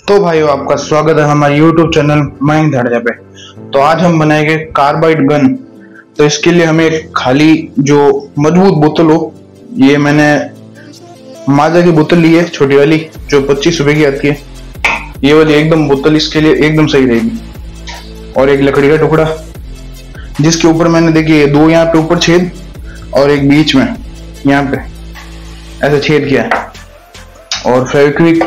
तो भाइयों, आपका स्वागत है हमारे YouTube चैनल मयंक धड़जा पे। तो आज हम बनाएंगे कार्बाइड गन। तो इसके लिए हमें एक खाली जो मजबूत बोतल हो, ये मैंने माजा की बोतल ली है, छोटी वाली जो 25 रुपए की आती है। ये वाली एकदम बोतल इसके लिए एकदम सही रहेगी। और एक लकड़ी का टुकड़ा जिसके ऊपर मैंने देखिए दो यहाँ पे ऊपर छेद और एक बीच में यहाँ पे ऐसे छेद किया है। और फेविक्विक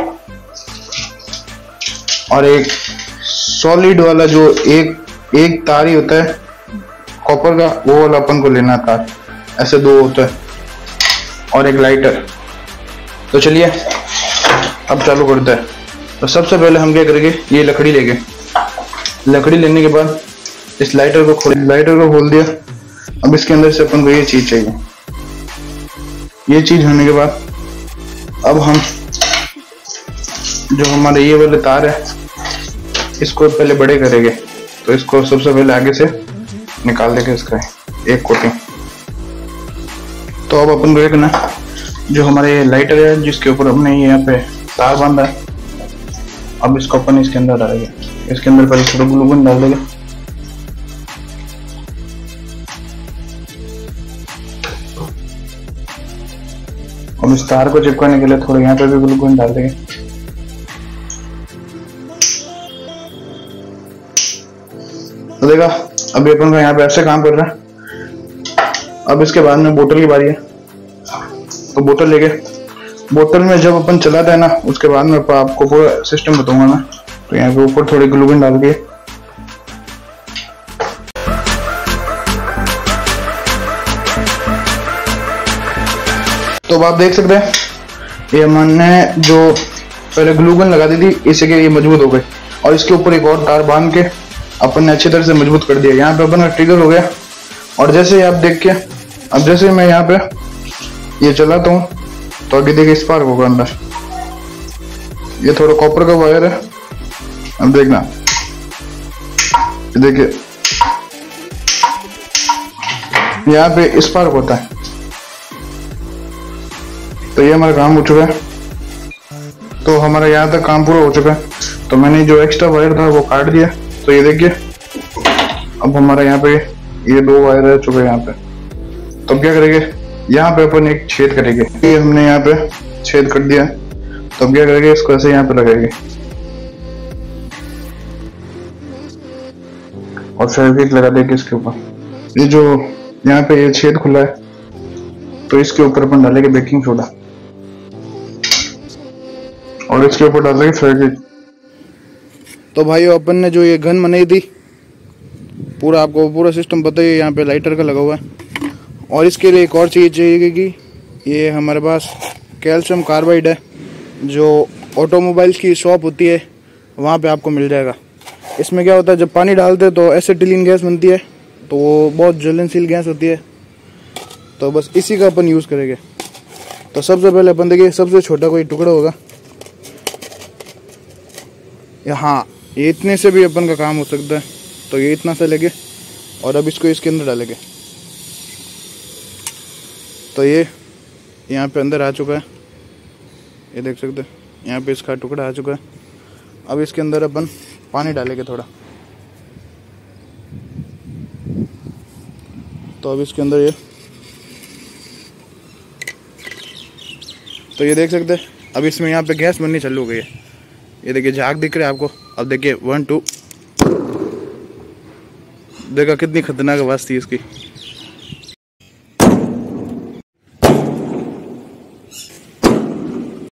और एक सॉलिड वाला जो एक तार ही होता है कॉपर का, वो वाला अपन को लेना तार, ऐसे दो होता है, और एक लाइटर। तो चलिए अब चालू करते हैं। तो सबसे पहले हम क्या करेंगे, ये लकड़ी लेने के बाद इस लाइटर को खोल दिया। अब इसके अंदर से अपन को ये चीज चाहिए। ये चीज होने के बाद अब हम जो हमारे ये वाले तार है इसको पहले बड़े करेंगे। तो इसको सबसे पहले आगे से निकाल देंगे इसका एक कोटिंग। तो अब अपन को एक ना जो हमारे ये लाइटर है जिसके ऊपर हमने ये यहाँ पे तार बांधा है, अब इसको अपन इसके अंदर डालेंगे। इसके अंदर पहले थोड़ा ग्लू गन डाल देंगे। अब इस तार को चिपकाने के लिए थोड़ा यहाँ पे भी ग्लू गन डाल देंगे। तो देखा, अभी अपन को यहाँ पे ऐसे काम कर रहा है। अब इसके बाद में बोतल की बारी है। तो बोतल लेके बोतल में जब अपन चलाते हैं ना, उसके बाद में आपको पूरा सिस्टम बताऊंगा मैं। तो यहाँ पे ऊपर थोड़ी ग्लू गन डाल के तो आप देख सकते हैं ये हमने जो पहले ग्लू गन लगा दी थी, इससे के ये मजबूत हो गए। और इसके ऊपर एक और तार बांध के अपन ने अच्छी तरह से मजबूत कर दिया। यहाँ पे अपन का ट्रिगर हो गया। और जैसे आप देख के, अब जैसे मैं यहाँ पे ये चलाता हूँ तो अभी देखिए स्पार्क होगा अंदर। ये थोड़ा कॉपर का वायर है, अब देखना, देखिए यहाँ पे स्पार्क होता है। तो ये हमारा काम हो चुका है। तो हमारा यहाँ तक काम पूरा हो चुका है। तो मैंने जो एक्स्ट्रा वायर था वो काट दिया। तो ये देखिए अब हमारा यहाँ पे ये दो वायर रह चुके हैं यहाँ पे। तो क्या करेंगे, यहाँ पे अपन एक छेद करेंगे। ये हमने यहाँ पे छेद कर दिया। तो क्या करेंगे, इसको ऐसे यहाँ पे लगाएंगे और फेविक्विक लगा देंगे इसके ऊपर। ये जो यहाँ पे ये छेद खुला है तो इसके ऊपर अपन डालेंगे बेकिंग सोडा और इसके ऊपर डालेंगे फेविक्विक। तो भाइयों, अपन ने जो ये गन बनाई थी, पूरा आपको पूरा सिस्टम पता ही है। यहाँ पे लाइटर का लगा हुआ है। और इसके लिए एक और चीज़ चाहिए कि ये हमारे पास कैल्शियम कार्बाइड है, जो ऑटोमोबाइल्स की शॉप होती है वहाँ पे आपको मिल जाएगा। इसमें क्या होता है, जब पानी डालते हैं तो एसिटिलीन गैस बनती है, तो वो बहुत ज्वलनशील गैस होती है। तो बस इसी का अपन यूज़ करेंगे। तो सबसे पहले अपन देखिए, सबसे छोटा कोई टुकड़ा होगा, हाँ ये इतने से भी अपन का काम हो सकता है। तो ये इतना सा लेंगे और अब इसको इसके अंदर डालेंगे। तो ये यहाँ पे अंदर आ चुका है, ये देख सकते हैं, यहाँ पे इसका टुकड़ा आ चुका है। अब इसके अंदर अपन पानी डालेंगे थोड़ा। तो अब इसके अंदर ये देख सकते हैं, अब इसमें यहाँ पे गैस बननी चालू हो गई है। ये देखिए झाग दिख रहा है आपको। अब देखिए 1 2, देखा कितनी खतरनाक आवाज़ थी इसकी।